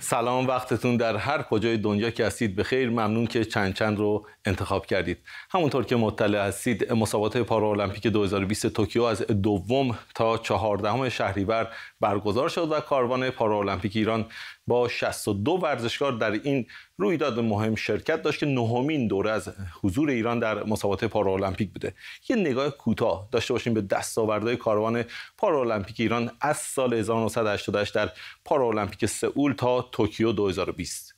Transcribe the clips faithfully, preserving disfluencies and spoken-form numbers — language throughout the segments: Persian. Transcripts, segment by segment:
سلام، وقتتون در هر کجای دنیا که هستید بخیر. ممنون که چند چند رو انتخاب کردید. همونطور که مطلع هستید مسابقات پارالمپیک دو هزار و بیست توکیو از دوم تا چهاردهم شهریور برگزار شد و کاروان پارالمپیک ایران با شصت و دو ورزشکار در این رویداد مهم شرکت داشت که نهمین دوره از حضور ایران در مسابقات پارالمپیک بوده. یه نگاه کوتاه داشته باشیم به دستاوردهای کاروان پارالمپیک ایران از سال هزار و نهصد و هشتاد و هشت در پارالمپیک سئول تا توکیو دو هزار و بیست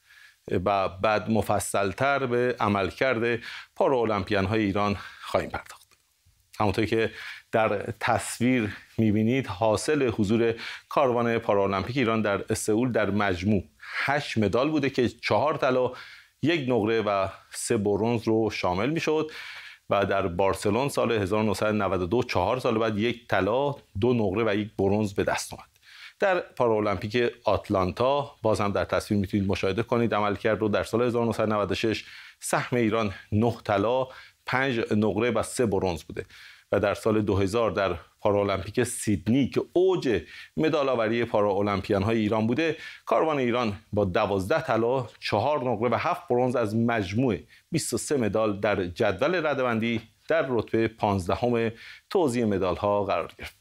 و بعد مفصل‌تر به عملکرد پارالمپیان‌های ایران خواهیم پرداخت. همونطور که در تصویر می‌بینید حاصل حضور کاروان پارالمپیک ایران در سئول در مجموع هشت مدال بوده که چهار طلا، یک نقره و سه برنز رو شامل می‌شد و در بارسلون سال هزار و نهصد و نود و دو چهار سال بعد یک طلا، دو نقره و یک برنز به دست آمد. در پارالمپیک آتلانتا باز هم در تصویر میتونید مشاهده کنید عملکرد رو. در سال هزار و نهصد و نود و شش سهم ایران نه طلا، پنج نقره و سه برنز بوده و در سال دو هزار در پارالمپیک سیدنی که اوج مدال‌آوری پارالمپیان‌های ایران بوده، کاروان ایران با دوازده طلا، چهار نقره و هفت برنز از مجموع بیست و سه مدال در جدول رده‌بندی در رتبه پانزدهم توزیع مدال‌ها قرار گرفت.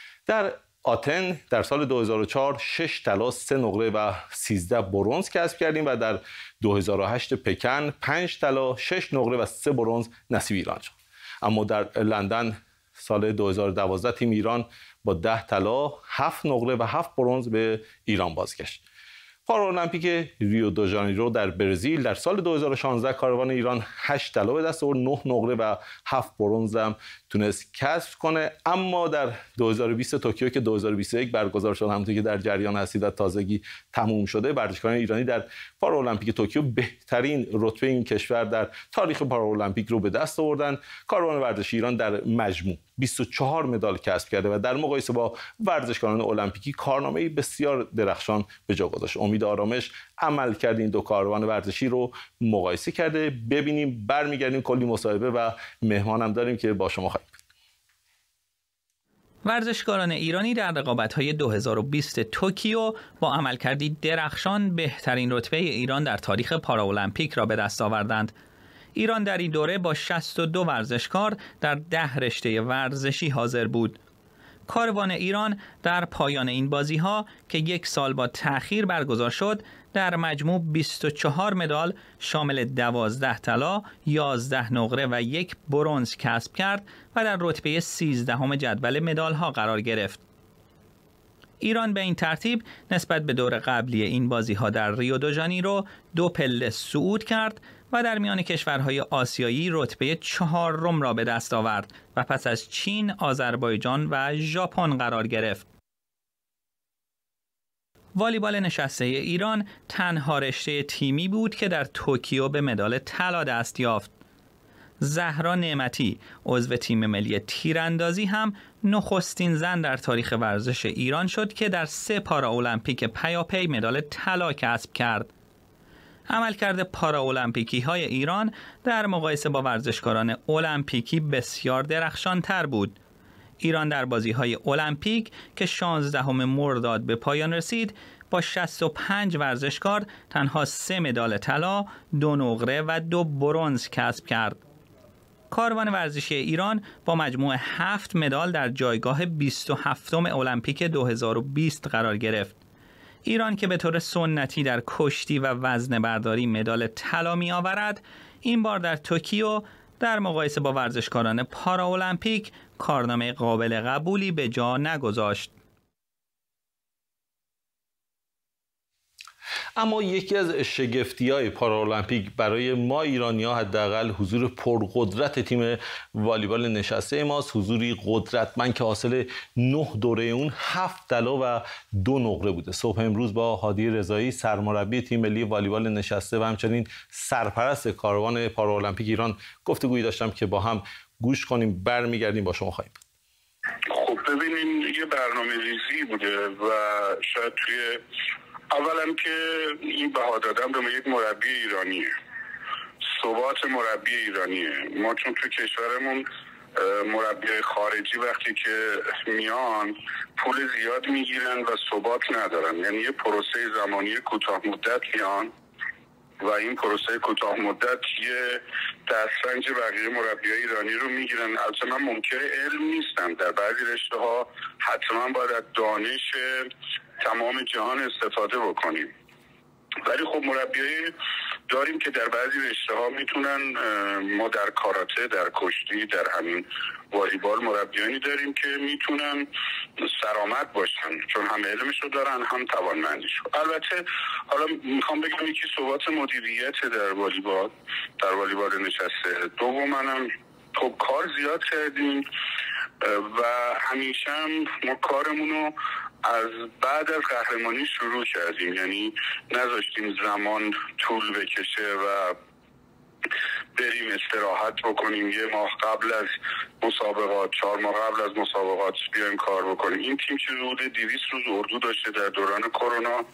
در آتن در سال دو هزار و چهار شش طلا، سه نقره و سیزده برنز کسب کردیم و در دو هزار و هشت پکن پنج طلا، شش نقره و سه برنز نصیب ایران شد. اما در لندن سال دو هزار و دوازده تیم ایران با ده طلا، هفت نقره و هفت برنز به ایران بازگشت. پارالمپیک ریو دو ژانیرو در برزیل در سال دو هزار و شانزده کاروان ایران هشت طلا به دست آورد، نه نقره و هفت برنز هم تونست کسب کنه. اما در دو هزار و بیست توکیو که دو هزار و بیست و یک برگزار شد، همونطور که در جریان هستید و تازگی تموم شده، ورزشکاران ایرانی در پارالمپیک توکیو بهترین رتبه این کشور در تاریخ پارالمپیک رو به دست آوردن. کاروان ورزشی ایران در مجموع بیست و چهار مدال کسب کرده و در مقایسه با ورزشکاران المپیکی کارنامه‌ای بسیار درخشان به جا گذاشت. امید آرامش عمل کرد این دو کاروان ورزشی رو مقایسه کرده. ببینیم، برمیگردیم، کلی مصاحبه و مهمانم داریم که با شما خواهیم. ورزشکاران ایرانی در رقابت‌های دو هزار و بیست توکیو با عملکردی درخشان بهترین رتبه ایران در تاریخ پارالمپیک را به دست آوردند. ایران در این دوره با شصت و دو ورزشکار در ده رشته ورزشی حاضر بود. کاروان ایران در پایان این بازی‌ها که یک سال با تأخیر برگزار شد، در مجموع بیست و چهار مدال شامل دوازده طلا، یازده نقره و یک برنز کسب کرد و در رتبه سیزدهم جدول مدال‌ها قرار گرفت. ایران به این ترتیب نسبت به دور قبلی این بازی‌ها در ریو دو ژانیرو دو پله صعود کرد و در میان کشورهای آسیایی رتبه چهارم را به دست آورد و پس از چین، آذربایجان و ژاپن قرار گرفت. والیبال نشسته ایران تنها رشته تیمی بود که در توکیو به مدال طلا دست یافت. زهرا نعمتی عضو تیم ملی تیراندازی هم نخستین زن در تاریخ ورزش ایران شد که در سه پاراالمپیک پیاپی مدال طلا کسب کرد. عملکرد پاراالمپیکی های ایران در مقایسه با ورزشکاران المپیکی بسیار درخشان تر بود. ایران در بازی‌های المپیک که شانزدهم مرداد به پایان رسید با شصت و پنج ورزشکار تنها سه مدال طلا، دو نقره و دو برنز کسب کرد. کاروان ورزشی ایران با مجموع هفت مدال در جایگاه بیست و هفتم المپیک دو هزار و بیست قرار گرفت. ایران که به طور سنتی در کشتی و وزنه برداری مدال طلا می آورد، این بار در توکیو در مقایسه با ورزشکاران پاراالمپیک کارنامه قابل قبولی به جا نگذاشت. اما یکی از شگفتی‌های پارالمپیک برای ما ایرانی‌ها حداقل حضور پرقدرت تیم والیبال نشسته ماست. حضوری قدرتمند که حاصل نه دوره اون هفت طلا و دو نقره بوده. صبح امروز با هادی رضایی سرمربی تیم ملی والیبال نشسته و همچنین سرپرست کاروان پارالمپیک ایران گفتگویی داشتم که با هم گوش کنیم. برمیگردیم با شما خواهیم. خب ببینین، یه برنامه‌ریزی بوده و شاید توی اولا که این بها دادن به ما یک مربی ایرانیه، ثبات مربی ایرانیه. ما چون تو کشورمون مربیای خارجی وقتی که میان پول زیاد میگیرن و ثبات ندارن، یعنی یه پروسه زمانی کوتاه مدت میان و این پروسه کوتاه مدت یه دسترنج بقیه مربیای ایرانی رو میگیرن. البته من منکر علم نیستم، در بعضی رشته ها حتما باید از دانش تمام جهان استفاده بکنیم، ولی خب مربیای داریم که در بعضی رشته ها میتونن، ما در کاراته، در کشتی، در همین والیبال مربیانی داریم که میتونن سرآمد باشن، چون هم علمشو دارن هم توانمندیشو. البته حالا میخوام بگم یکی ثبات مدیریت در والیبال، در والیبال نشسته. دوم منم خب کار زیاد کردیم و همیشه هم ما کارمونو از بعد از قهرمانی شروع کردیم، یعنی نذاشتیم زمان طول بکشه و بریم استراحت بکنیم یه ماه قبل از مسابقات، چهار ماه قبل از مسابقات بیایم کار بکنیم. این تیم که حدود دویست روز اردو داشته در دوران کرونا،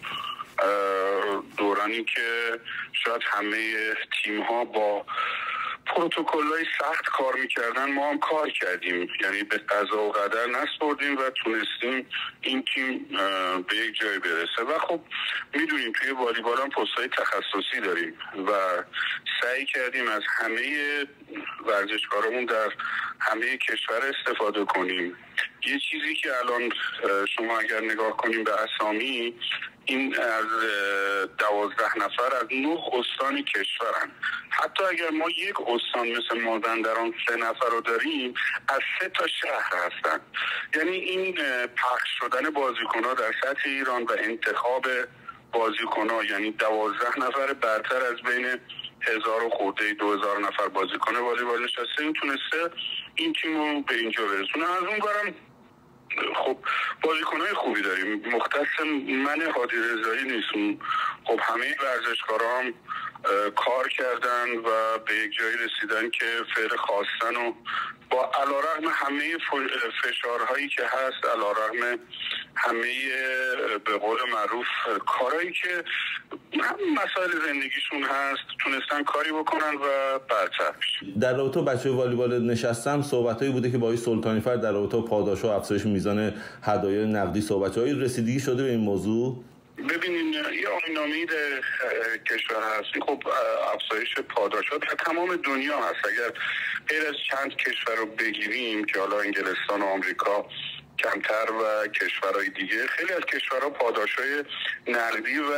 دورانی که شاید همه تیم ها با پروتکل‌های سخت کار میکردن، ما هم کار کردیم، یعنی به قضا و قدر نسپردیم و تونستیم این تیم به یک جای برسه. و خب میدونیم توی والیبال هم پست‌های تخصصی داریم و سعی کردیم از همه ورزشکارامون در همه کشور استفاده کنیم. یه چیزی که الان شما اگر نگاه کنیم به اسامی، این از دوازده نفر از نه استان کشورن. حتی اگر ما یک استان مثل مازندران سه نفر رو داریم، از سه تا شهر هستن. یعنی این پخش شدن بازیکن‌ها در سطح ایران و انتخاب بازیکن‌ها، یعنی دوازده نفر برتر از بین هزار و خورده دو هزار نفر بازیکن والیبال نشسته، این تونسته این تیم رو به اینجا برسونه. از اون برم خب بازیکن‌های خوبی داریم، مختص من هادی رضایی نیست، خب همه ورزشکارا هم کار کردن و به یک جایی رسیدن که فعل خواستن و با علیرغم همه فشارهایی که هست، علیرغم همه به قول معروف کارهایی که مسائل زندگیشون هست، تونستن کاری بکنن و برتر بشن. در رابطه با بچه والیبال نشستم صحبتایی بوده که با آقای سلطانی فرد در رابطه با پاداش و افزایش میزان هدایای نقدی صحبت‌های رسیدگی شده به این موضوع؟ ببینین یه آیین‌نامه‌ای در کشور هست، خب افزایش پاداشات در تمام دنیا هست. اگر غیر از چند کشور رو بگیریم که حالا انگلستان و آمریکا کمتر و کشورهای دیگه، خیلی از کشورها پاداشای نقدی و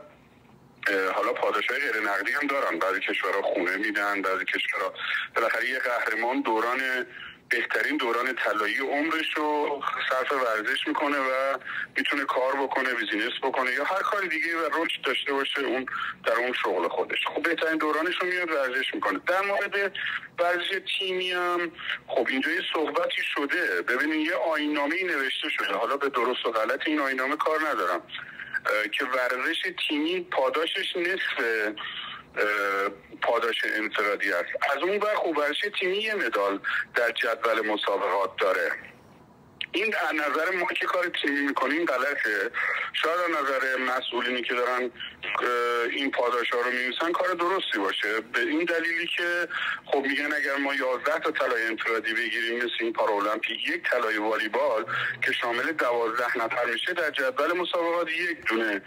حالا پاداشای غیر نقدی هم دارن. بعضی کشورها خونه میدن، بعضی کشورها بالاخره یه قهرمان دوران بهترین دوران طلایی عمرش رو صرف ورزش میکنه و میتونه کار بکنه، بیزینس بکنه یا هر کاری دیگه و رشد داشته باشه اون در اون شغل خودش. خب بهترین دورانش رو میاد ورزش میکنه. در مورد ورزش تیمی هم خب اینجا یه صحبتی شده. ببینید یه آیین‌نامه‌ای نوشته شده، حالا به درست و غلط این آیین‌نامه کار ندارم، که ورزش تیمی پاداشش نصف پاداش انفرادی است. از اون ور خب ورزش تیمی یه مدال در جدول مسابقات داره. این از نظر ما که کار تیمی میکنیم غلطه، شاید از نظر مسئولینی که دارن این پاداش ها رو می‌نویسن کار درستی باشه، به این دلیلی که خب میگن اگر ما یازده تا طلای انفرادی بگیریم مثل این پارالمپیک، یک طلای والیبال که شامل دوازده نفر میشه در جدول مسابقات یک دونه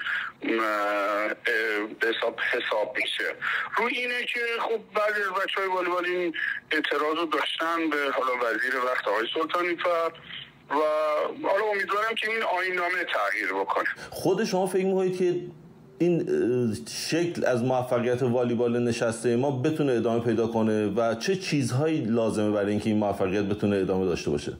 حساب حساب میشه. روی اینه که خب بعضی از بچهای والیبال این اعتراض رو داشتن به حالا وزیر وقت آقای سلطانی فرد و حالا امیدوارم که این آیین‌نامه تغییر بکنه. خود شما فکر می‌کنید که این شکل از موفقیت والیبال نشسته ما بتونه ادامه پیدا کنه و چه چیزهایی لازمه برای اینکه این موفقیت بتونه ادامه داشته باشه؟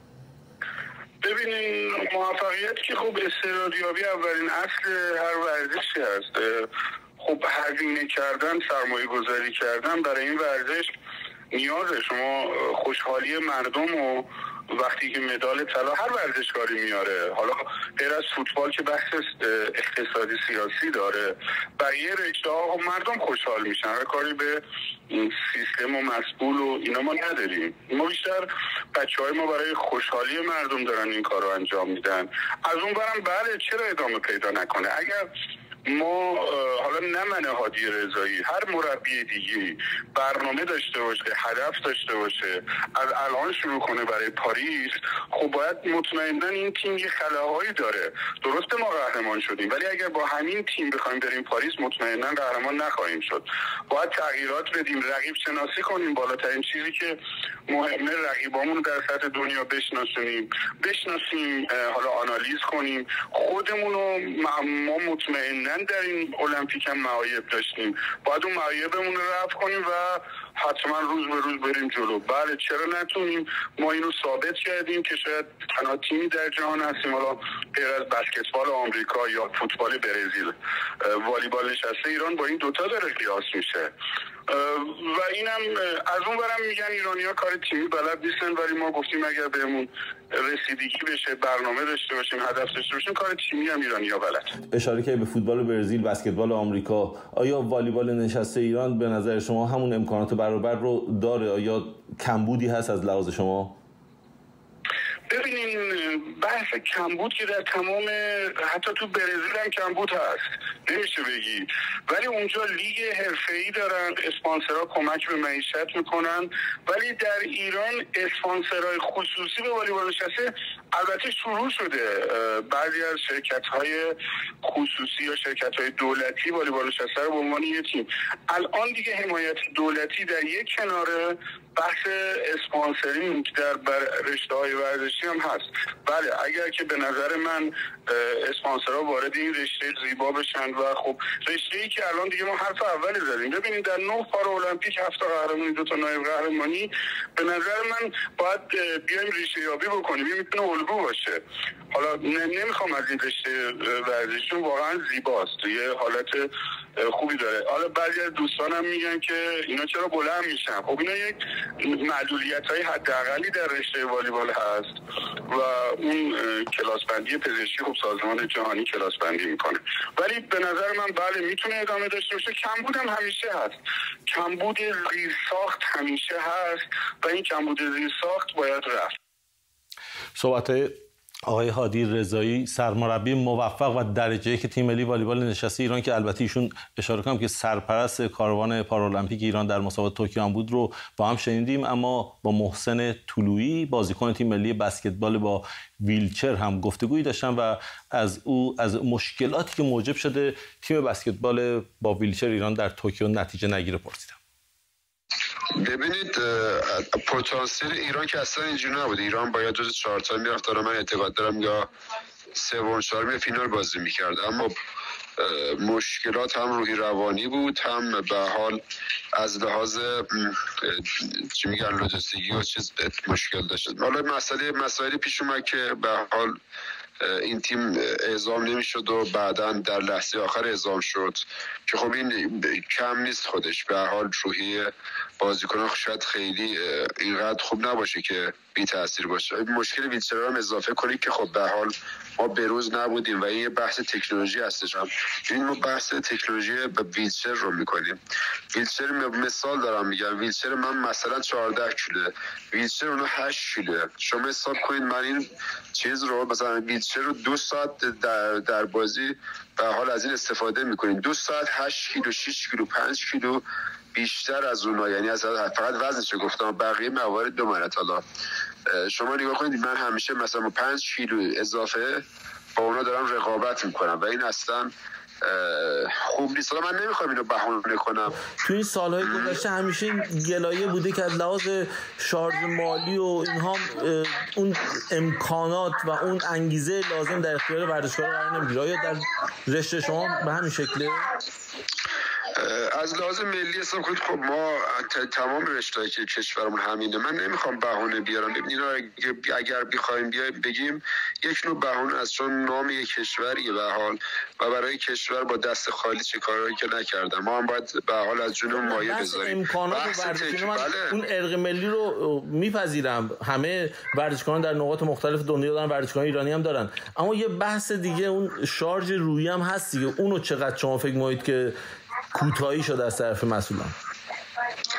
ببینین موفقیت که خب استعدادیابی اولین اصل هر ورزشی هست. خب هزینه کردن، سرمایه گذاری کردن برای این ورزش نیازه. شما خوشحالی مردم و وقتی که مدال طلا هر ورزشکاری میاره، حالا غیر از فوتبال که بحث اقتصادی سیاسی داره، بقیه رشته‌ها مردم خوشحال میشن و کاری به سیستم و مسئول و اینا ما نداریم. ما بیشتر بچه‌های ما برای خوشحالی مردم دارن این کار رو انجام میدن. از اون برم بله چرا ادامه پیدا نکنه؟ اگر ما حالا نه من هادی رضایی، هر مربی دیگه برنامه داشته باشه، هدف داشته باشه، از الان شروع کنه برای پاریس، خب باید مطمئنا این تیم یه خلاهایی داره. درسته ما قهرمان شدیم، ولی اگر با همین تیم بخوایم بریم پاریس مطمئنا قهرمان نخواهیم شد. باید تغییرات بدیم، رقیب شناسی کنیم، بالاترین چیزی که مهمه رقیبامون در سطح دنیا بشناسیم بشناسیم حالا آنالیز کنیم خودمون رو. ما مطمئنا در این المپیک هم معایب داشتیم، باید اون معایبمون رو رفع کنیم و حتما روز به روز بریم جلو. بله چرا نتونیم؟ ما اینو ثابت کردیم که شاید تنها تیمی در جهان هستیم، حالا غیر از بسکتبال آمریکا یا فوتبال برزیل، والیبال نشسته ایران با این دوتا داره قیاس میشه. و اینم از اون برم میگن ایرانی‌ها کار تیمی بلد نیستن، ولی ما گفتیم اگر بهمون رسیدگی بشه، برنامه داشته باشیم، هدف داشته باشیم، کار تیمی هم ایرانی‌ها بلد. اشاره که به فوتبال برزیل، بسکتبال آمریکا، آیا والیبال نشسته ایران به نظر شما همون امکانات برابر رو داره؟ آیا کمبودی هست از لحاظ شما؟ ببینین بحث کمبود که در تمام حتی تو برزیل هم کمبود هست، نمیشه بگی، ولی اونجا لیگ حرفه‌ای دارن، اسپانسرها کمک به معیشت میکنن، ولی در ایران اسپانسرهای خصوصی به والیبال نشسته البته شروع شده. بعضی از شرکت‌های خصوصی یا شرکت‌های دولتی والیبال نشسته رو به عنوان یه تیم، الان دیگه حمایت دولتی در یک کناره، بحث اسپانسرینگ در رشته‌های ورزشی هم هست. بله اگر که به نظر من اسپانسرها وارد این رشته زیبا بشن و خب رشته‌ای که الان دیگه ما حرف اولی زدیم، ببینید در نه پارالمپیک هفت تا قهرمانی، دو تا نایب قهرمانی، به نظر من باید بیایم ریشه یابی بکنیم. این میتونه الگو باشه. حالا نمیخوام از این رشته ورزشی واقعا زیباست، یه حالت خوبی داره. حالا بعضی از دوستانم میگن که اینا چرا بلند میشن؟ خب اینا یک معلولیت‌های حداقلی در رشته والیبال هست و اون کلاس بندی پزشکی خب سازمان جهانی کلاس بندی میکنه، ولی به نظر من بله میتونه ادامه داشته باشه. کمبود هم همیشه هست، کمبود زیرساخت همیشه هست و این کمبود زیرساخت باید رفت. صحبت آقای هادی رضایی، سرمربی موفق و درجه‌ای که تیم ملی والیبال نشسته ایران که البته ایشون اشاره کنم که سرپرست کاروان پارالمپیک ایران در مسابقات توکیو هم بود رو با هم شنیدیم. اما با محسن طلویی بازیکن تیم ملی بسکتبال با ویلچر هم گفتگویی داشتم و از او از مشکلاتی که موجب شده تیم بسکتبال با ویلچر ایران در توکیو نتیجه نگیره پرسیدم. ببینید پتانسیل ایران که اصلا اینجوری نبود. ایران باید جز چهار تا میرفت، دارم من اعتقاد دارم یا سوم چهارم فینال بازی میکرد، اما مشکلات هم روحی روانی بود، هم به حال از لحاظ چی میگن لوجستیکی و چیز مشکل داشت. حالا مسئله مسائلی پیش اومد که به حال این تیم اعزام نمیشد و بعداً در لحظه آخر اعزام شد که خب این کم نیست خودش. به هر حال روحی بازیکنان شاید خیلی اینقدر خوب نباشه که بی تاثیر باشه. مشکل ویلچر هم اضافه کنید که خب به هر حال ما بروز نبودیم و این یه بحث تکنولوژی هستش. هم این ما بحث تکنولوژی به ویلچر رو میکنیم. ویلچر مثال دارم میگم، ویلچر من مثلا چهارده کیلو، ویلچر اونو هشت کیلو. شما حساب کنید من این چیز رو مثلا ویلچر رو دو ساعت در, در بازی به حال از این استفاده میکنیم، دو ساعت هشت کیلو، شش کیلو، پنج کیلو بیشتر از اونها، یعنی از فقط وزنش رو گفتم، بقیه موارد دو مرتبه. حالا شما نگاه کنید من همیشه مثلا پنج کیلو اضافه با اونا دارم رقابت میکنم و این اصلا خوب نیست. من نمیخوام اینو بهونه کنم. تو این سالهای گذشته همیشه گلایه بوده که از لحاظ شارژ مالی و اینها اون امکانات و اون انگیزه لازم در اختیار ورزشکار قرار نمیگیره. آیا در رشته شما به همین شکله؟ از لحاظ ملی حساب کنید خب ما تمام رشته‌ای که کشورمون همینه. من نمیخوام بهونه بیارم. ببینید اگر بخوایم بیایم بگیم یک نوع بهونه از چون نام یک کشوریه به حال و برای کشور با دست خالی چه کارهایی که نکردم، ما هم باید به حال از جونمون مایه بذاریم. امکانات ورزشی من بله. اون ارق ملی رو میپذیرم، همه ورزشکاران در نقاط مختلف دنیا دارن، ورزشکاران ایرانی هم دارن، اما یه بحث دیگه اون شارژ روحی هم هست دیگه. اونو چقدر شما فکر می‌کنید که کوتاهی شده از طرف مسئولان؟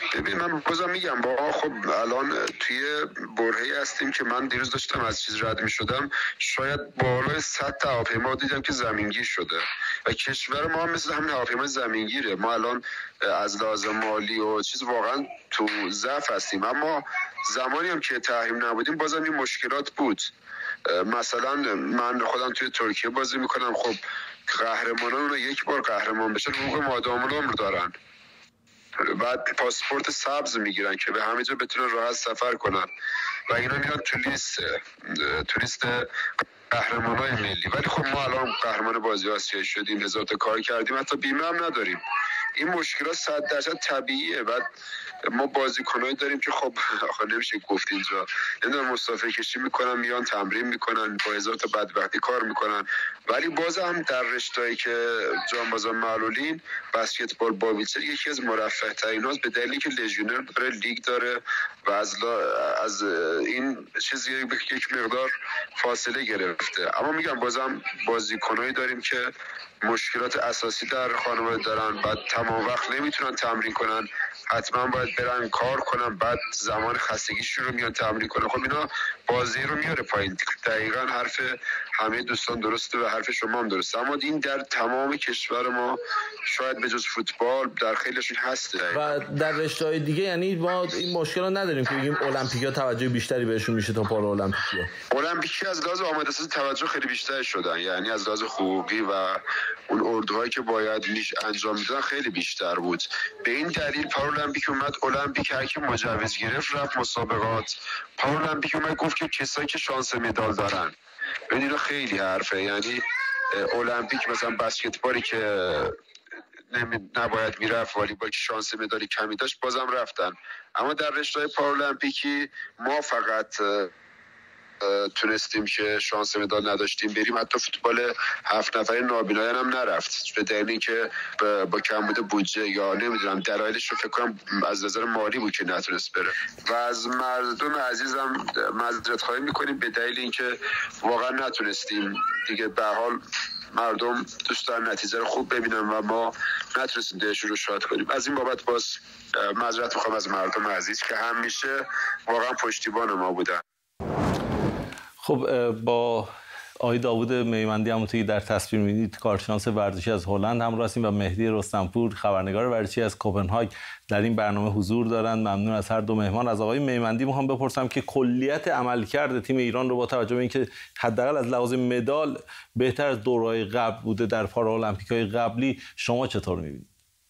ببین من بازم میگم با خب الان توی برهه‌ای هستیم که من دیروز داشتم از چیز رد میشدم، شاید بالای صد تا هواپیما دیدم که زمینگیر شده و کشور ما هم مثل همین هواپیما زمینگیره. ما الان از لحاظ مالی و چیز واقعا تو ضعف هستیم، اما زمانی هم که تحریم نبودیم بازم این مشکلات بود. مثلا من خودم توی ترکیه بازی میکنم، خب قهرمانان رو یک بار قهرمان بشن حقوق مادام العمر دارن، بعد پاسپورت سبز میگیرن که به همه جا بتونن راحت سفر کنن و اینا میان تو لیست تو لیست قهرمانای ملی. ولی خب ما الان قهرمان بازی آسیا شدیم، هزار تا کار کردیم، حتی بیمه هم نداریم. این مشکلات صد درصد طبیعیه. بعد ما بازیکنایی داریم که خب آخه نمیشه گفت اینجا نمیدونم مسافر کشی میکنن، میان تمرین میکنن، با هزار تا بدبختی کار میکنن، ولی باز هم در رشته‌ای که جانبازان معلولین بسکتبال با ویلچر یکی از مرفه ترین هاست، به دلیلی که لژیونر داره، لیگ داره و از, از این چیزی یک مقدار فاصله گرفته. اما میگم بازم بازیکنایی داریم که مشکلات اساسی در خانواده دارن، بعد تمام وقت نمیتونن تمرین کنن، حتما باید برن کار کنن، بعد زمان خستگیشون رو میان تمرین کنن. خب اینا بازی رو میاره پایین. دقیقاً حرف همه دوستان درسته و حرف شما هم درسته، اما این در تمام کشور ما شاید به جز فوتبال در خیلیشون هسته و در رشته‌های دیگه. یعنی ما این مشکل رو نداریم که بگیم المپیک‌ها توجه بیشتری بهشون میشه تا پارالمپیک‌ها. المپیکی از لحاظ آماده‌سازی توجه خیلی بیشتر شدن، یعنی از لحاظ حقوقی و اون اردوهایی که باید میش انجام میدادن خیلی بیشتر بود. به این دلیل پارالمپیک اومد، المپیک هر کی مجوز گرفت رفت مسابقات. پارالمپیک اومد گفت که کسایی که شانس مدال دارن، ببین خیلی حرفه. یعنی المپیک مثلا بسکتبالی که نباید میرفت ولی با که شانس مدالی کمی داشت بازم رفتن. اما در رشته پارالمپیکی ما فقط تونستیم که شانس مدال نداشتیم بریم، حتی فوتبال هفت نفره نابینایان هم نرفت به دلیلی که با کمبود بودجه یا نمیدونم دلایلش رو فکر کنم از نظر مالی بود که نتونست بره. و از مردم عزیزم معذرت خواهی میکنیم به دلیل اینکه واقعا نتونستیم دیگه. به حال مردم دوست دارن نتیجه رو خوب ببینن و ما نتونستیم دلشون رو شاد کنیم. از این بابت باز معذرت میخوام از مردم عزیز که همیشه واقعا پشتیبان ما بودن. خب با آقای داوود میمندی همونطوری در تصویر می‌بینید کارشناس ورزشی از هلند همراه هستیم و مهدی رستمپور خبرنگار ورزشی از کوپنهاگ در این برنامه حضور دارند. ممنون از هر دو مهمان. از آقای میمندی میخوام بپرسم که کلیت عملکرد تیم ایران رو با توجه به اینکه حداقل از لحاظ مدال بهتر از دوره‌های قبل بوده در پارالمپیک‌های قبلی، شما چطور می‌بینید؟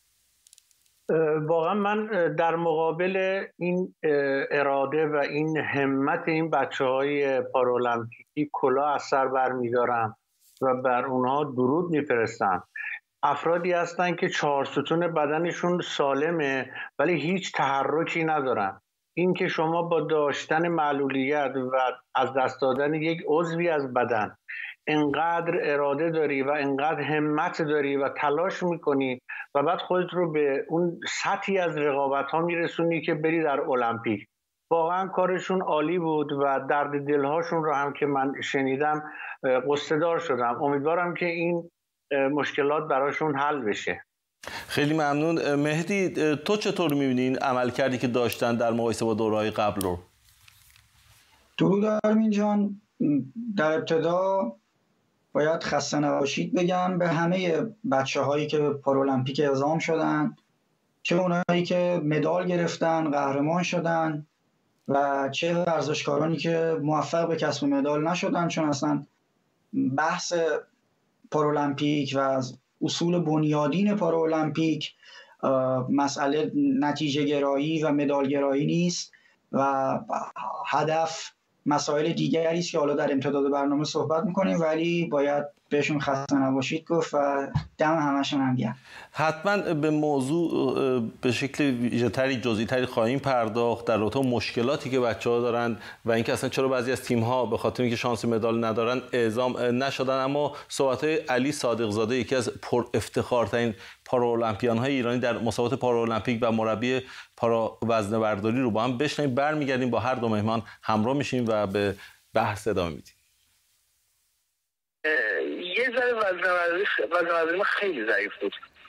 واقعا من در مقابل این اراده و این همت این بچه‌های پارالمپیکی کلاه از سر برمی‌دارم و بر اونها درود میفرستم. افرادی هستن که چهار ستون بدنشون سالمه ولی هیچ تحرکی ندارن. این که شما با داشتن معلولیت و از دست دادن یک عضوی از بدن انقدر اراده داری و انقدر همت داری و تلاش میکنی و بعد خودت رو به اون سطحی از رقابت ها میرسونی که بری در المپیک، واقعا کارشون عالی بود و درد دلهاشون رو هم که من شنیدم قصه دار شدم. امیدوارم که این مشکلات براشون حل بشه. خیلی ممنون. مهدی تو چطور میبینی این عملکردی که داشتن در مقایسه با دوره‌های قبل رو؟ درود آرمین جان. در ابتدا باید خسته نباشید بگم به همه بچه هایی که پارالمپیک اعزام شدن، چه اونایی که مدال گرفتن قهرمان شدن و چه ورزشکارانی که موفق به کسب مدال نشدن، چون اصلا بحث پارالمپیک و از اصول بنیادین پارالمپیک مسئله نتیجه گرایی و مدال گرایی نیست و هدف مسائل دیگری است که حالا در امتداد برنامه صحبت میکنیم، ولی باید بهشون خسته نباشید گفت و دم همشون هم گرم. حتما به موضوع به شکل ویژه‌تری جزئی‌تری خواهیم پرداخت در رابطه با مشکلاتی که بچه‌ها دارن و اینکه اصلا چرا بعضی از تیم‌ها به خاطر اینکه شانس مدال ندارن اعزام نشدن. اما صحبت‌های علی صادق‌زاده یکی از پر افتخارترین پارالمپیان‌های ایرانی در مسابقات پارالمپیک و مربی پارا وزنه‌برداری رو با هم بشنویم. برمیگردیم با هر دو مهمان همراه میشیم و به بحث ادامه میدیم. یه ذره وزنه‌برداری وزنه‌برداری خیلی ضعیف بود.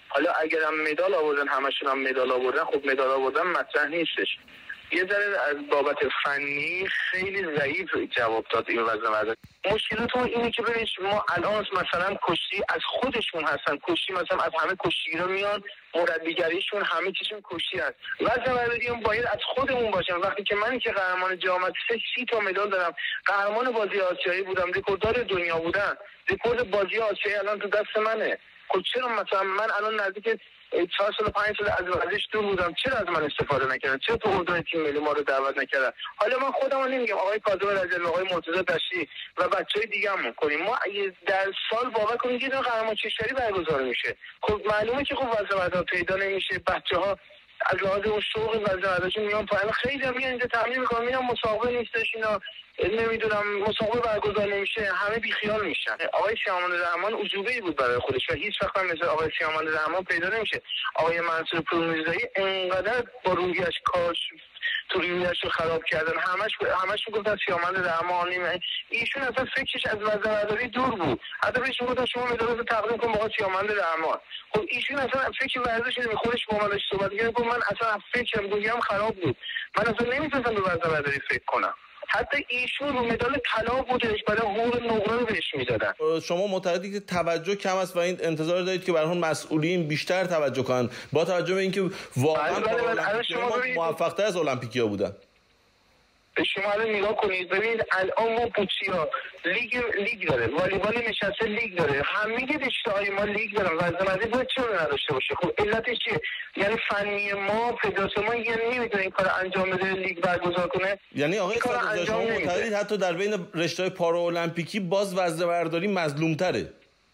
حالا اگرم مدال آوردن، همشون هم مدال آوردن، خب مدال آوردن مطرح نیستش. یه ذره از بابت فنی خیلی ضعیف جواب داد این وزنه‌برداری. مشکلات اینه که ببینید ما الان مثلا کشتی از خودشون هستن، کشتی مثلا از همه کشتیگیرا میان، مربیگریشون همه چیزشون کشتی هست. وزنه‌برداری هم باید از خودمون باشم. وقتی که من که قهرمان جام سه سی تا مدال دارم، قهرمان بازی آسیایی بودم، رکورددار دنیا بودم، رکورد بازی آسیایی الان تو دست منه. خب چرا مثلا من الان نزدیک چهار سال پنج سال از ورزش دور بودم، چرا از من استفاده نکردن؟ چرا تو اردوی تیم ملی ما رو دعوت نکردن؟ حالا من خودم نمیگم، آقای کاظم رجبی، آقای مرتضی دشتی و بچهای دیگه هم کنیم. ما در سال باور کنید یه دونه قهرمان کشوری برگزار میشه. خب معلومه که خب وزنه‌بردار پیدا نمیشه، بچه‌ها از لحاظ اون شوق وزنه‌برداری میان پایین. خیلی هم میان اینجا تمرین میکنن، میان مسابقه نیستش، اینا نمیدونم مسابقه برگزار نمیشه، همه بیخیال میشن. آقای سیامان رحمان عجوبه‌ای بود برای خودش و هیچ وقت هم مثل آقای سیامان رحمان پیدا نمیشه. آقای منصور پورمیرزایی انقدر با رویش کاش تو رویش رو خراب کردن، همش همش میگفتن سیامان رحمان، ایشون اصلا فکرش از وزنه‌برداری دور بود. حتی بهش میگفتن شما مدال رو تقدیم کن با سیامان رحمان. خب ایشون اصلا فکر ورزش نمی، خودش با من صحبت کرد، گفت من اصلا فکرم گویم خراب بود، من اصلا نمیتونستم به وزنه‌برداری فکر کنم. حتی ایشون رو مدال طلا بودش، برای حقوق نقره رو بهش میدادن. شما معتقدید که توجه کم است و این انتظار دارید که برای مسئولین بیشتر توجه کنن، با توجه به اینکه واقعا موفق‌تر از المپیکیا بودن؟ شما الان نگاه کنید ببینید الان ما بوچیا لیگ لیگ داره، والیبال نشسته لیگ داره، همه رشته‌های ما لیگ دارن. وزنه‌برداری باید چرا نداشته باشه؟ خب علتش چیه؟ یعنی فنی ما فدراسیون ما یعنی نمیتونه این کارو انجام بده، لیگ برگزار کنه. یعنی آقای صادقی شما معتقدید حتی در بین رشته‌های پارالمپیکی باز وزنه‌برداری مظلوم‌تره؟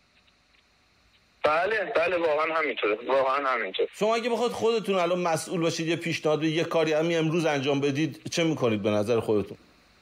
بله بله واقعا همینطوره، واقعا همینطوره. شما اگه بخواید خودتون الان مسئول باشید، یه پیشنهاد یه کاری همین امروز انجام بدید، چه میکنید به نظر خودتون؟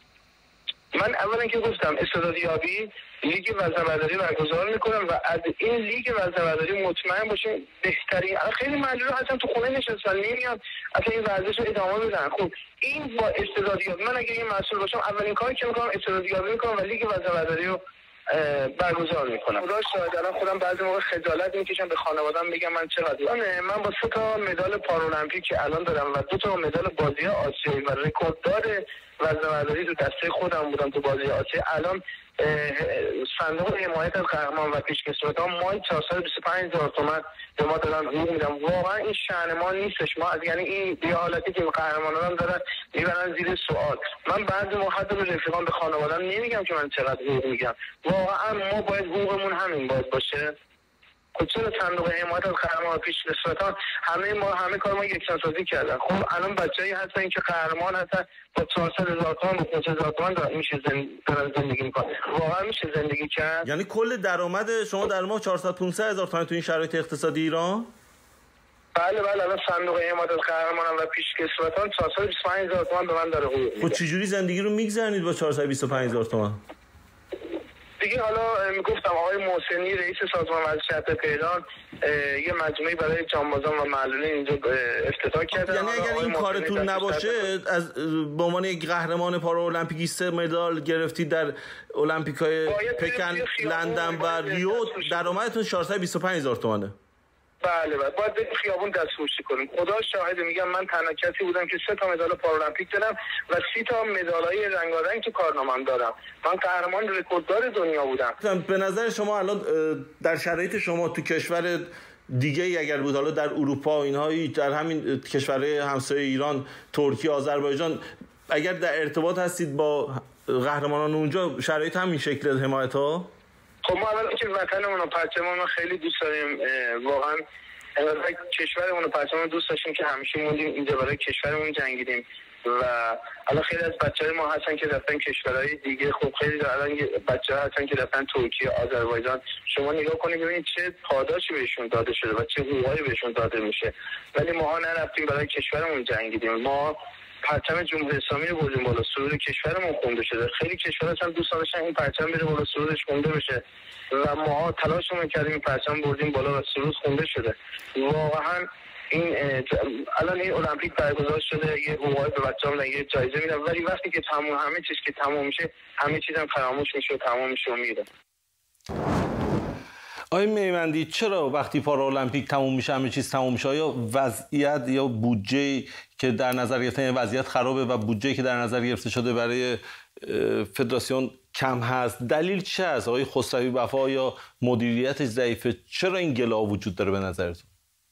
من اولا که گفتم استعدادیابی لیگ وزنه‌برداری برگزار میکنم و از این لیگ وزنه‌برداری مطمئن باشیم بهترین. خیلی معلومه اصلا تو خونه نشستن نمیان اصلا این ورزش رو ادامه بدن. خب این با استعدادیابی، من اگه این مسئول باشم اولین کاری که میکنم استعدادیابی میکنم و لیگ وزنه‌برداری رو برگزار میکنم. خدا شاهد الان خودم بعضی موقع خجالت میکشم به خانواده‌ام بگم من چقدر من با سه تا مدال پارالمپیک که الان دارم و دو تا مدال بازی آسیایی و رکورددار وزنه‌برداری تو دسته خودم بودم تو بازی آسیایی. الان صندوق حمایت از قهرمان و پیشکسوت‌ها ماهی چهارصد و بیست و پنج هزار تومان به ما دارن حقوق میدن. واقعا این شأن ما نیستش. ما از یعنی این یه حالتی که قهرمانان هم دارن میبرن زیر سوال. من بعضی موقع حتی به رفیقان به خانواده‌ام نمیگم که من چقدر حقوق میگم. واقعا ما باید حقوقمون همین باید باشه. چرا صندوق حمایت از قهرمان و پیشکسوت‌ها همه ما همه کار ما یکسان‌سازی کردن؟ خب الان بچه‌ای هستن که قهرمان هستن با چهارصد هزار تومان با پانصد هزار تومان دارن میشه زندگی, زندگی میکنن. واقعا میشه زندگی کرد؟ یعنی کل درآمد شما در ماه چهارصد پانصد هزار تومان تو این شرایط اقتصادی ایران؟ بله بله الان صندوق حمایت از قهرمان و پیشکسوتان چهارصد و بیست و پنج هزار تومان به من داره حقوق میده. خب چجوری زندگی رو میگذرونید با چهارصد و بیست و پنج هزار تومان؟ دیگه حالا میگفتم آقای محسنی رئیس سازمان ورزش تهران یه مجموعه برای جانبازان و معلولین اینجا افتتاح کرده. یعنی اگر این کارتون نباشه از به عنوان یک قهرمان پارالمپیکی سه مدال گرفتید در المپیک‌های پکن، لندن و ریو، درآمدتون چهارصد و بیست و پنج هزار تومانه. بله بله باید بریم خیابون دستفروشی کنیم. خدا شاهد میگم من تنها کسی بودم که سه تا مدال پارالمپیک دارم و سی تا مدال‌های رنگارنگ تو کارنامه‌ام دارم. من قهرمان رکورددار دنیا بودم. به نظر شما الان در شرایط شما تو کشور دیگه ای اگر بود، حالا در اروپا و اینها، در همین کشورهای همسایه ایران، ترکیه، آذربایجان، اگر در ارتباط هستید با قهرمانان اونجا، شرایط همین شکل حمایت‌ها؟ خب ما اولا که وطنمون و پرچممون رو خیلی دوست داریم. واقعا انقدر کشورمون و پرچممون دوست داشتیم که همیشه موندیم اینجا برای کشورمون جنگیدیم و الان خیلی از بچه‌های ما هستن که رفتن کشورهای دیگه. خب خیلی الان بچه‌ها هستن که رفتن ترکیه، آذربایجان. شما نگاه کنید ببینید چه پاداشی بهشون داده شده و چه حقوقی بهشون داده میشه، ولی ما نرفتیم برای کشورمون جنگیدیم. ما پرچم جمهوری اسلامی رو بردیم بالا، سرود کشورمون خونده شده. خیلی کشورها هستن دوست داشتن این پرچم بره بالا، سرودش خونده بشه و ما تلاشمون کردیم این پرچم بردیم بالا و سرود خونده شده. واقعا این الان این المپیک برگزار شده، یه حقوقی به بچه‌ها میدن، یه جایزه میدن، ولی وقتی که تموم همه چیز که تموم میشه، همه چیزم فراموش میشه و تموم میشه و میره. آقای میوندی، چرا وقتی پارالمپیک تموم میشه همه چیز تموم میشه؟ یا وضعیت یا بودجه که در نظر گرفته وضعیت خرابه و بودجه که در نظر گرفته شده برای فدراسیون کم هست؟ دلیل چه است؟ آقای خسروی وفا یا مدیریتش ضعیفه؟ چرا این گلا وجود داره به نظرتون؟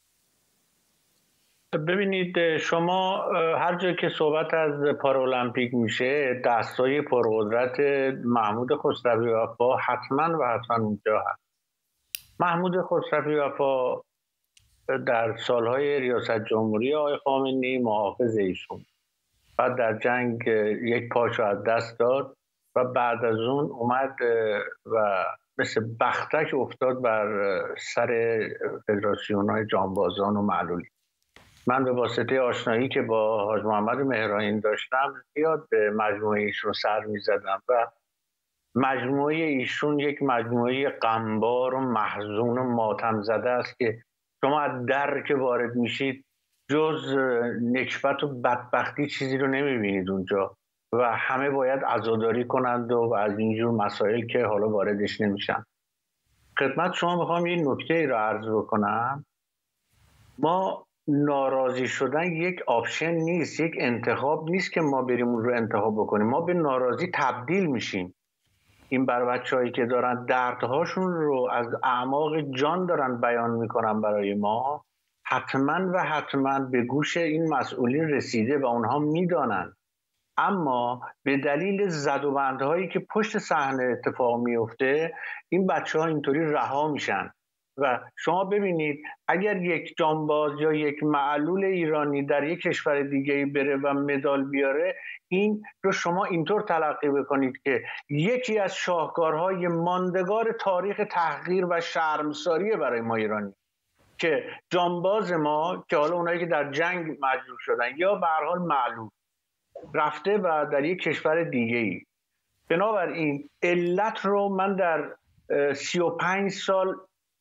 ببینید، شما هر جا که صحبت از پارالمپیک میشه دستای پرقدرت محمود خسروی وفا حتما و حتما اونجا هست. محمود خسروی وفا در سالهای ریاست جمهوری آقای خامنه‌ای محافظ ایشون، بعد در جنگ یک پاشو از دست داد و بعد از اون اومد و مثل بختک افتاد بر سر فدراسیون‌های جانبازان و معلولی. من به واسطه آشنایی که با حاج محمد مهرائین داشتم زیاد به مجموعه ایشون سر می‌زدم و مجموعه ایشون یک مجموعه غمبار و محزون و ماتم زده است که شما از در که وارد میشید جز نکبت و بدبختی چیزی رو نمیبینید اونجا و همه باید عزاداری کنند و از اینجور مسائل که حالا واردش نمیشن. خدمت شما میخوام یه نکته ای رو عرض بکنم. ما ناراضی شدن یک آپشن نیست، یک انتخاب نیست که ما بریم اون رو انتخاب بکنیم. ما به ناراضی تبدیل میشیم. این بر بچه‌هایی که دارن دردهاشون رو از اعماق جان دارن بیان میکنن برای ما، حتما و حتما به گوش این مسئولین رسیده و اونها میدانن، اما به دلیل زد و بندهایی که پشت صحنه اتفاق میفته این بچه‌ها اینطوری رها میشن. و شما ببینید اگر یک جانباز یا یک معلول ایرانی در یک کشور دیگه بره و مدال بیاره، این رو شما اینطور تلقی بکنید که یکی از شاهکارهای ماندگار تاریخ تحقیر و شرمساری برای ما ایرانی که جانباز ما که حالا اونایی که در جنگ مجروح شدن یا به هر حال معلول رفته و در یک کشور دیگه ای. بنابراین علت رو من در سی و پنج سال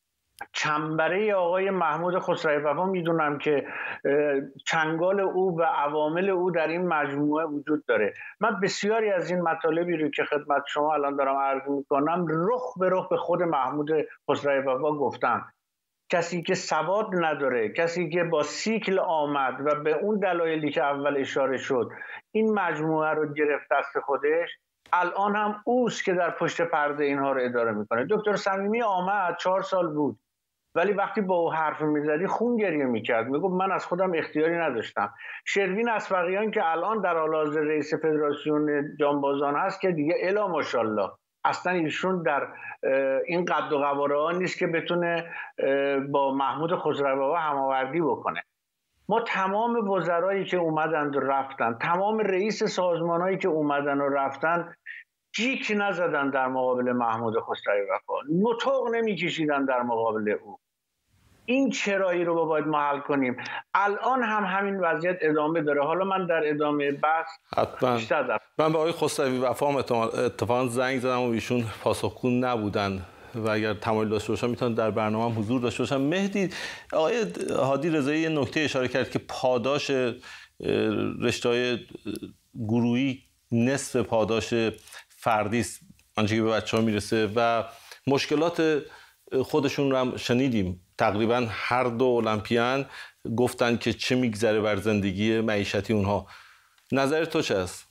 چنبره آقای محمود خسروی وفا میدونم که چنگال او و عوامل او در این مجموعه وجود داره. من بسیاری از این مطالبی رو که خدمت شما الان دارم عرض میکنم رخ به رخ به خود محمود خسروی وفا گفتم. کسی که سواد نداره، کسی که با سیکل آمد و به اون دلایلی که اول اشاره شد این مجموعه رو گرفت دست خودش، الان هم اوست که در پشت پرده اینها رو اداره میکنه. دکتر صمیمی آمد چهار سال بود ولی وقتی با او حرف میزدی خون گریه میکرد، میگفت من از خودم اختیاری نداشتم. شروین اصفهانی که الان در حال حاضر رئیس فدراسیون جانبازان هست که دیگه الا ماشاءالله اصلا ایشون در این قد و قواره ها نیست که بتونه با محمود خسروی وفا هماوردی بکنه. ما تمام وزرایی که اومدن و رفتن، تمام رئیس سازمانایی که اومدن و رفتن جیک نزدن در مقابل محمود خسروی وفا، نطق نمیکشیدن در مقابل او. این چرایی رو باید ما حل کنیم. الان هم همین وضعیت ادامه داره. حالا من در ادامه بحث حتما من به آقای خسروی وفا اتفاقا زنگ زدم و ایشون پاسخگو نبودن و اگر تمایل داشته باشم میتونن در برنامه هم حضور داشته باشم. مهدی، آقای هادی رضایی یه نکته اشاره کرد که پاداش رشته‌های گروهی نصف پاداش فردی است آنچه که به بچه‌ها میرسه و مشکلات خودشون رو هم شنیدیم. تقریبا هر دو المپیان گفتن که چه میگذره بر زندگی معیشتی اونها. نظر تو چه است؟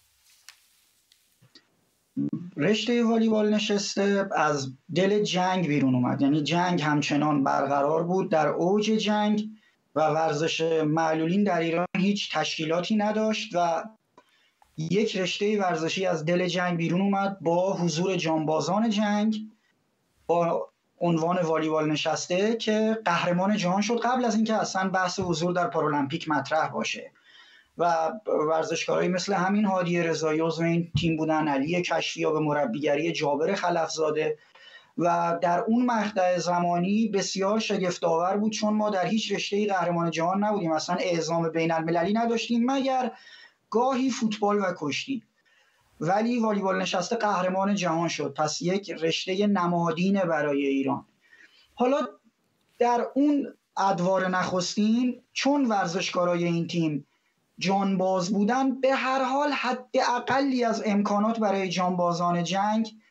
رشته والیبال نشسته از دل جنگ بیرون اومد، یعنی جنگ همچنان برقرار بود. در اوج جنگ و ورزش معلولین در ایران هیچ تشکیلاتی نداشت و یک رشته ورزشی از دل جنگ بیرون اومد با حضور جانبازان جنگ با عنوان والیبال نشسته که قهرمان جهان شد قبل از اینکه اصلا بحث حضور در پارالمپیک مطرح باشه. و ورزشکارایی مثل همین هادی رضایی عضو این تیم بودن، علی کشفی به مربیگری جابر خلفزاده و در اون مقطع زمانی بسیار شگفت‌آور بود چون ما در هیچ رشته‌ای قهرمان جهان نبودیم، اصلا اعزام بین المللی نداشتیم مگر گاهی فوتبال و کشتی، ولی والیبال نشسته قهرمان جهان شد. پس یک رشته نمادینه برای ایران. حالا در اون ادوار نخستین چون ورزشکارای این تیم جانباز بودن، به هر حال حد اقلی از امکانات برای جانبازان جنگ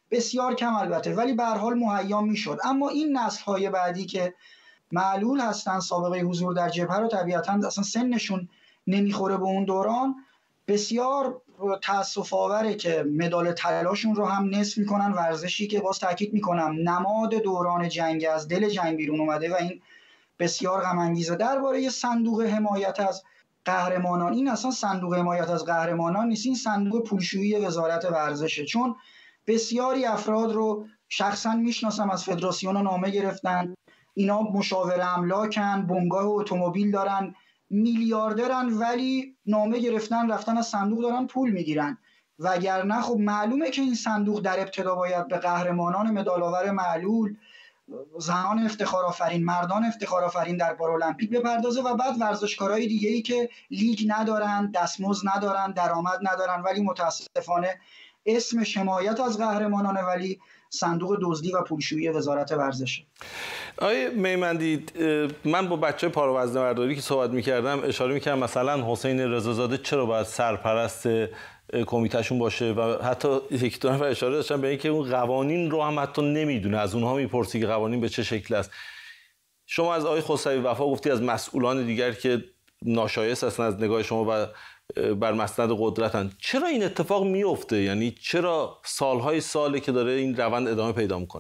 بسیار کم البته، ولی به هر حال مهیا میشد. اما این نسل‌های بعدی که معلول هستن، سابقه حضور در جبهه رو طبیعتاً اصلا سنشون نمیخوره به اون دوران، بسیار تأسف آوره که مدال طلاشون رو هم نصف میکنن. ورزشی که باز تاکید میکنم نماد دوران جنگ، از دل جنگ بیرون اومده و این بسیار غم انگیزه. درباره صندوق حمایت از قهرمانان، این اصلا صندوق حمایت از قهرمانان نیست، این صندوق پولشویی وزارت ورزشه. چون بسیاری افراد رو شخصا میشناسم از فدراسیون نامه گرفتن، اینا مشاور املاکن، بنگاه اتومبیل دارن، میلیاردرن، ولی نامه گرفتن رفتن از صندوق دارن پول میگیرن. وگرنه خب معلومه که این صندوق در ابتدا باید به قهرمانان مدال‌آور معلول، زنان افتخار آفرین، مردان افتخار آفرین در پارالمپیک بپردازه و بعد ورزشکارهای دیگه‌ای که لیگ ندارن، دستمزد ندارن، درآمد ندارن، ولی متاسفانه اسمش حمایت از قهرمانانه، ولی صندوق دزدی و پولشویی وزارت ورزشه. آقای میمندی، من با بچه پاروزنه‌برداری که صحبت می‌کردم اشاره می‌کردم مثلا حسین رضازاده چرا باید سرپرست کمیتهشون باشه و حتی یک دو نفر اشاره داشتن به اینکه اون قوانین رو هم حتی نمیدونه، از اونها میپرسی که قوانین به چه شکل است. شما از آقای خسروی وفا گفتی از مسئولان دیگر که ناشایست هستن از نگاه شما و بر مسند قدرتن. چرا این اتفاق میفته؟ یعنی چرا سالهای ساله که داره این روند ادامه پیدا میکنه؟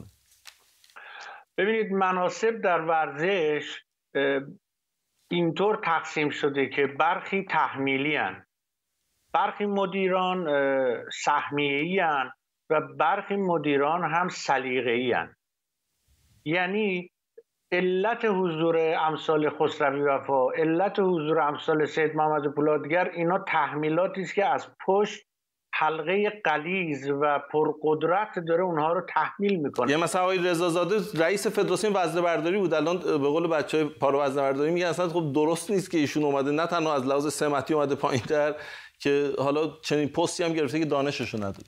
ببینید، مناصب در ورزش اینطور تقسیم شده که برخی تحمیلی هن، برخی مدیران سهمیه‌ای هن و برخی مدیران هم سلیقه‌ای هن. یعنی علت حضور امثال خسروی وفا، علت حضور امثال سید محمد پولادگر، اینا تحمیلاتی است که از پشت حلقه غلیظ و پرقدرت داره اونها رو تحمیل میکنه. یه مثلا آقای رضازاده رئیس فدراسیون وزنه‌برداری بود، الان به قول بچهای پارو وزنه‌برداری میگن اصلا خب درست نیست که ایشون اومده نه تنها از لحاظ سمتی اومده پایین‌تر، که حالا چنین پستی هم گرفته که دانششو نداره.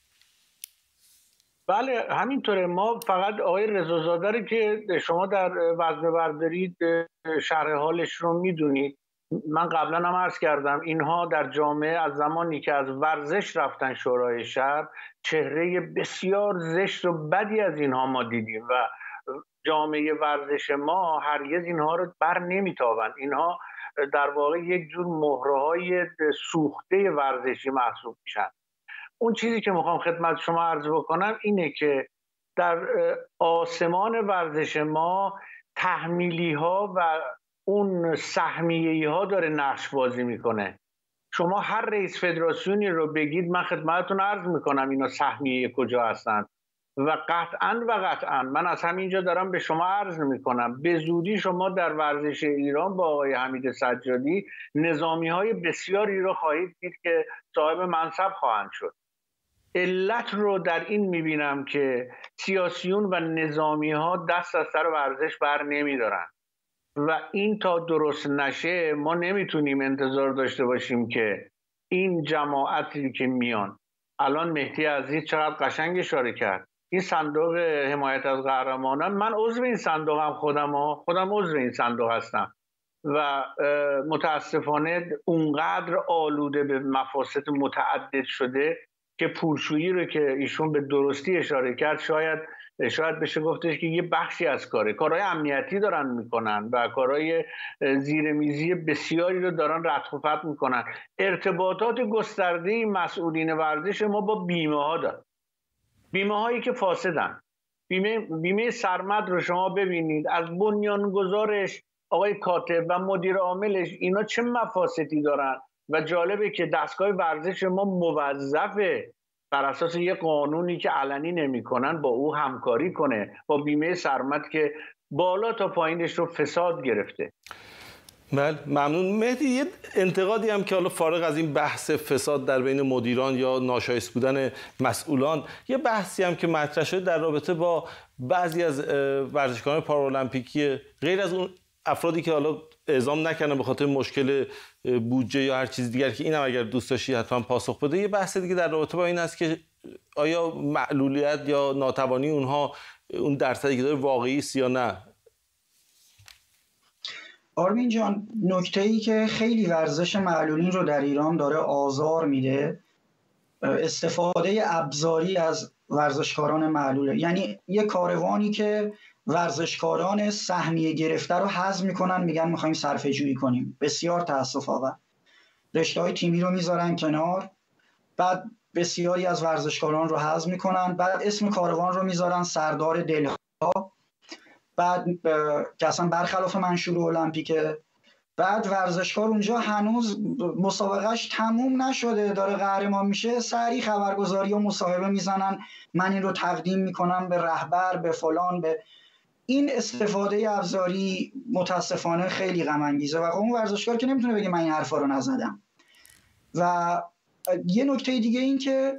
بله همینطوره. ما فقط آقای رضازاده رو که شما در وزنه‌برداری شرح حالش رو میدونید، من قبلا هم عرض کردم اینها در جامعه از زمانی که از ورزش رفتن شورای شهر، چهره بسیار زشت و بدی از اینها ما دیدیم و جامعه ورزش ما هرگز اینها رو بر نمیتابند. اینها در واقع یک جور مهره‌های سوخته ورزشی محسوب میشن. اون چیزی که میخوام خدمت شما عرض بکنم اینه که در آسمان ورزش ما تحمیلی ها و اون سهمیه‌ای ها داره نقش بازی میکنه. شما هر رئیس فدراسیونی رو بگید، من خدمتتون عرض میکنم اینا سهمیه کجا هستن و قطعاً و قطعاً من از همینجا دارم به شما عرض میکنم به زودی شما در ورزش ایران با آقای حمید سجادی نظامی های بسیاری رو خواهید دید که صاحب منصب خواهند شد. علت رو در این میبینم که سیاسیون و نظامی ها دست از سر ورزش بر نمیدارن و این تا درست نشه ما نمیتونیم انتظار داشته باشیم که این جماعتی که میان، الان مهدی عزیز چقدر قشنگ اشاره کرد، این صندوق حمایت از قهرمانان، من عضو این صندوق هم خودم ها خودم عضو این صندوق هستم و متاسفانه اونقدر آلوده به مفاسد متعدد شده که پولشویی رو که ایشون به درستی اشاره کرد شاید شاید بشه گفتش که یه بخشی از کاره کارهای امنیتی دارن میکنن و کارهای زیرمیزی بسیاری رو دارن رتق و فتق میکنن. ارتباطات گسترده مسئولین ورزش ما با بیمه ها دارن، بیمه هایی که فاسدن. بیمه بیمه سرمد رو شما ببینید، از بنیانگذارش آقای کاتب و مدیر عاملش اینا چه مفاسدی دارن و جالبه که دستگاه ورزش ما موظفه بر اساس یه قانونی که علنی نمی‌کنن با او همکاری کنه با بیمه سرمد که بالا تا پایینش رو فساد گرفته. بله ممنون. مهدی، یه انتقادی هم که حالا فارغ از این بحث فساد در بین مدیران یا ناشایست بودن مسئولان، یه بحثی هم که مطرح شده در رابطه با بعضی از ورزشکاران پارالمپیکی غیر از اون افرادی که حالا اعزام نکنن به خاطر مشکل بودجه یا هر چیز دیگر که اینم اگر دوست داشتی حتما پاسخ بده. یه بحث دیگه در رابطه با این است که آیا معلولیت یا ناتوانی اونها اون درصدی که داره واقعی است یا نه؟ آرمین جان، نکته‌ای که خیلی ورزش معلولین رو در ایران داره آزار میده، استفاده ابزاری از ورزشکاران معلوله، یعنی یه کاروانی که ورزشکاران سهمیه گرفته رو حذف میکنن، میگن میخوایم صرفه جویی کنیم. بسیار تأسف آور. رشته‌های تیمی رو میذارن کنار، بعد بسیاری از ورزشکاران رو حذف میکنن، بعد اسم کاروان رو میذارن سردار دلها، بعد که اصلا برخلاف منشور المپیکه. بعد ورزشکار اونجا هنوز مسابقهش تموم نشده، داره قهرمان میشه، سریع خبرگزاری و مصاحبه میزنن من این رو تقدیم میکنم به رهبر، به فلان. به این استفاده ابزاری متاسفانه خیلی غم انگیزه و اون ورزشکار که نمیتونه بگه من این حرفا رو نزدم. و یه نکته دیگه این که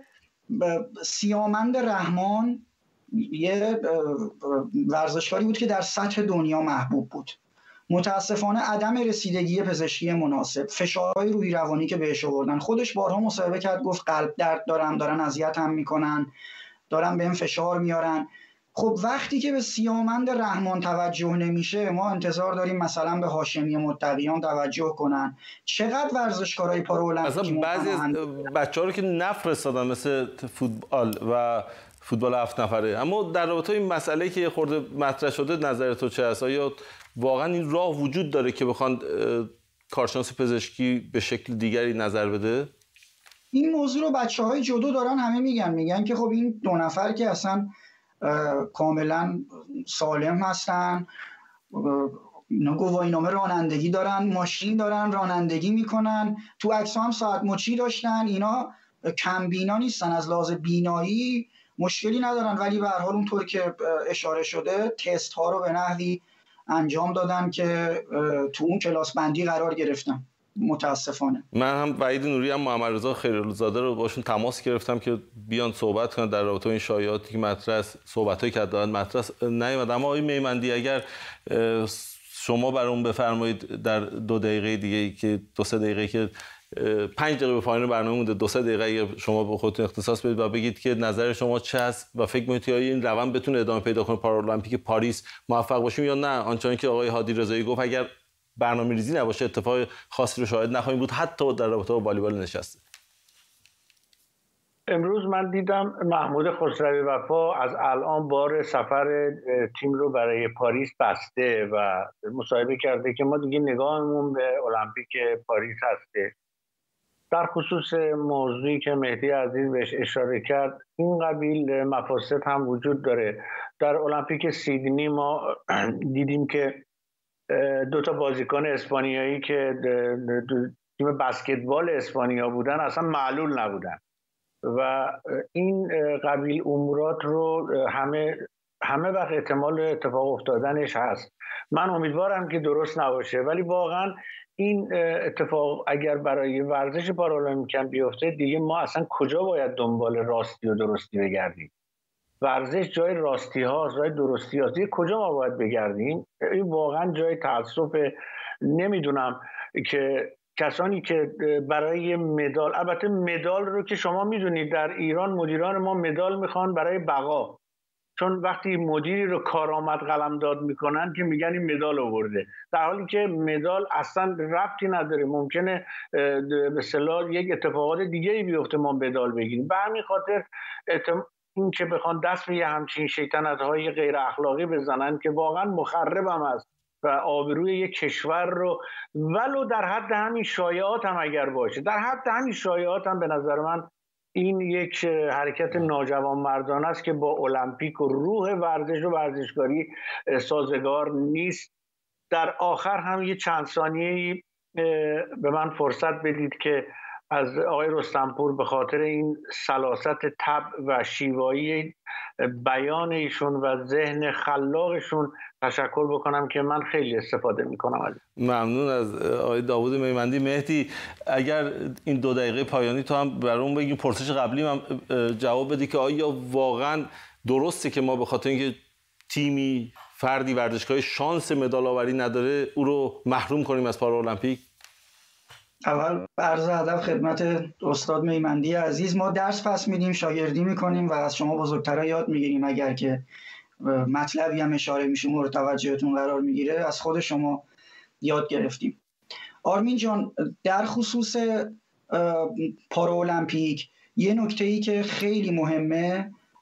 سیامند رحمان یه ورزشکاری بود که در سطح دنیا محبوب بود. متاسفانه عدم رسیدگی پزشکی مناسب، فشارهای روحی روانی که بهش آوردن، خودش بارها مصاحبه کرد گفت قلب درد دارم، دارن اذیتم میکنن، دارن بهم فشار میارن. خب وقتی که به سیامند رحمان توجه نمیشه، ما انتظار داریم مثلا به هاشمی متقیان توجه کنن. چقدر ورزشکارای پارالمپیک مثلا بعضی از بچه‌ها رو که نفرستادن مثل فوتبال و فوتبال هفت نفره، اما در رابطه این مسئله که خورده مطرح شده نظر تو چه است؟ آیا واقعا این راه وجود داره که بخوان کارشناس پزشکی به شکل دیگری نظر بده؟ این موضوع رو بچه‌های جودو دارن همه میگن میگن که خب این دو نفر که اصلا کاملا سالم هستن، اینا گواهینامه رانندگی دارن، ماشین دارن، رانندگی میکنن، تو عکس هم ساعت مچی داشتن، اینا کم بینا نیستن، از لحاظ بینایی مشکلی ندارن، ولی به هر حال اونطور که اشاره شده تست ها رو به نحوی انجام دادن که تو اون کلاس بندی قرار گرفتن. متاسفانه من هم وحید نوری هم محمد رضا خیرالزاده رو باشون تماس گرفتم که بیان صحبت کنن در رابطه با این شایعاتی که مطرح است، صحبتایی که دادن مطرح نیومد. اما آقای میمندی اگر شما برام بفرمایید در دو دقیقه دیگه که دو سه دقیقه که پنج دقیقه به پایان برنامه مونده، دو سه دقیقه اگر شما به خودتون اختصاص بدید و بگید که نظر شما چه است و فکر می‌کنید آیا این روند بتونه ادامه پیدا کنه، پارالمپیک پاریس موفق باشیم یا نه آنچنان که آقای هادی رضایی گفت اگر برنامه‌ریزی نباشه اتفاق خاصی رو شاهد نخواهیم بود، حتی در رابطه با والیبال نشسته. امروز من دیدم محمود خسروی وفا از الان بار سفر تیم رو برای پاریس بسته و مصاحبه کرده که ما دیگه نگاهمون به المپیک پاریس هسته. در خصوص موضوعی که مهدی عزیز بهش اشاره کرد، این قبیل مفاسد هم وجود داره. در المپیک سیدنی ما دیدیم که دو تا بازیکن اسپانیایی که تیم بسکتبال اسپانیا بودن اصلا معلول نبودن و این قبیل امورات رو همه همه وقت احتمال اتفاق افتادنش هست. من امیدوارم که درست نباشه، ولی واقعا این اتفاق اگر برای ورزش پارالمپیک بیفته دیگه ما اصلا کجا باید دنبال راستی و درستی بگردیم؟ ورزش جای راستی هاست، جای درستی هاست، دیگه کجا ما باید بگردیم؟ این واقعا جای تأسف. نمیدونم که کسانی که برای مدال، البته مدال رو که شما میدونید در ایران مدیران ما مدال میخوان برای بقا، چون وقتی مدیری رو کارآمد قلمداد میکنن که میگن این مدال آورده، در حالی که مدال اصلا ربطی نداره. ممکنه به اصطلاح یک اتفاقات دیگه‌ای بیفته ما مدال بگیریم. به همین خاطر این که بخوان دست به همچین شیطنت‌های غیر اخلاقی بزنن که واقعا مخرب هم است و آبروی یک کشور رو، ولو در حد همین شایعات هم اگر باشه، در حد همین شایعات هم به نظر من این یک حرکت ناجوانمردانه است که با المپیک و روح ورزش و ورزشکاری سازگار نیست. در آخر هم یه چند ثانیه‌ای به من فرصت بدید که از آقای رستمپور به خاطر این سلاست طبع و شیوایی بیان ایشون و ذهن خلاقشون تشکر بکنم که من خیلی استفاده میکنم از ممنون از آقای داوود میمندی. مهدی اگر این دو دقیقه پایانی تو هم برام بگیم، پرسش قبلی من جواب بدی که آیا واقعا درسته که ما به خاطر اینکه تیمی فردی ورزشکاری شانس مدال آوری نداره او رو محروم کنیم از پارالمپیک؟ اول عرض ادب خدمت استاد میمندی عزیز. ما درس پس میدیم، شاگردی میکنیم و از شما بزرگترها یاد میگیریم. اگر که مطلبی هم اشاره میشه مورد توجهتون قرار میگیره، از خود شما یاد گرفتیم. آرمین جان، در خصوص پارالمپیک یه نکته‌ای که خیلی مهمه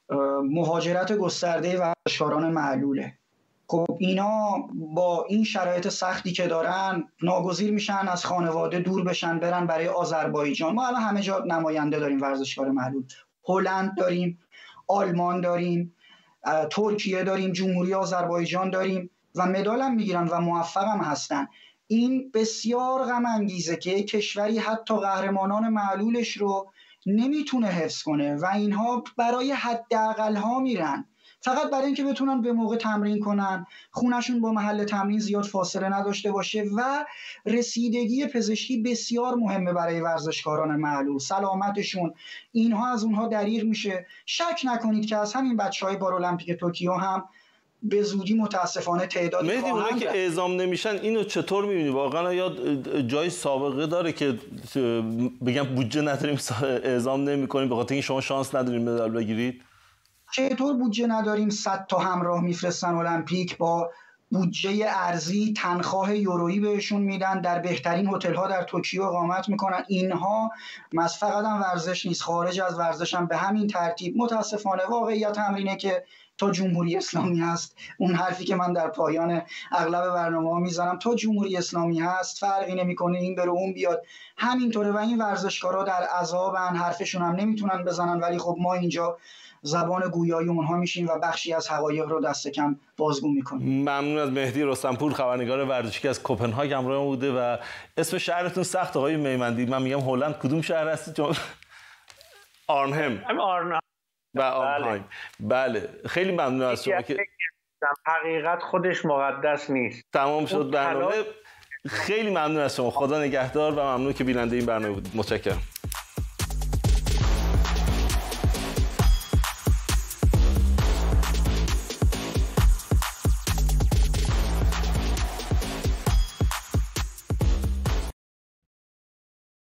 مهاجرت گسترده ورزشکاران معلوله. خب اینا با این شرایط سختی که دارن ناگزیر میشن از خانواده دور بشن برن برای آذربایجان. ما الان همه جا نماینده داریم ورزشکار معلول، هلند داریم، آلمان داریم، ترکیه داریم، جمهوری آذربایجان داریم و مدال هم میگیرن و موفق هم هستن. این بسیار غم انگیزه که کشوری حتی قهرمانان معلولش رو نمیتونه حفظ کنه و اینها برای حداقل ها میرن فقط برای اینکه بتونن به موقع تمرین کنن، خونشون با محل تمرین زیاد فاصله نداشته باشه. و رسیدگی پزشکی بسیار مهمه برای ورزشکاران معلول، سلامتشون، اینها از اونها دریغ میشه. شک نکنید که از همین بچهای پارالمپیک توکیو هم به زودی متاسفانه تعدادی مهدی اونایی که اعزام نمیشن اینو چطور میبینی؟ واقعا یا جای سابقه داره که بگم بودجه نداریم اعزام نمیکنیم به خاطر اینکه شما شانس نداریم مدال بگیرید؟ چطور بودجه نداریم؟ صد تا همراه میفرستن المپیک، با بودجه ارزی تنخواه یورویی بهشون میدن، در بهترین هتل ها در توکیو اقامت میکنن. اینها مز فقط هم ورزش نیست، خارج از ورزش هم به همین ترتیب. متاسفانه واقعیت هم اینه که تا جمهوری اسلامی هست، اون حرفی که من در پایان اغلب برنامه‌ها میزنم، تا جمهوری اسلامی هست فرقی نمیکنه، این بره اون بیاد، همینطوره. و این ورزشکارا در عذابن، حرفشون هم نمیتونن بزنن، ولی خب ما اینجا زبان گویای اونها میشیم و بخشی از حقایق رو دست کم بازگو میکنیم. ممنون از مهدی رستمپور، خبرنگار ورزشی از کوپنهاگ همراه بوده. و اسم شهرتون سخت آقای میمندی، من میگم هلند، کدوم شهر هستی؟ چون آرنهم. آرنهم و آرنهایم. بله خیلی ممنون از شما که حقیقت خودش مقدس نیست. تمام شد برنامه. خیلی ممنون از شما، خدا نگهدار و ممنون که بیننده این برنامه بودید. متشکرم.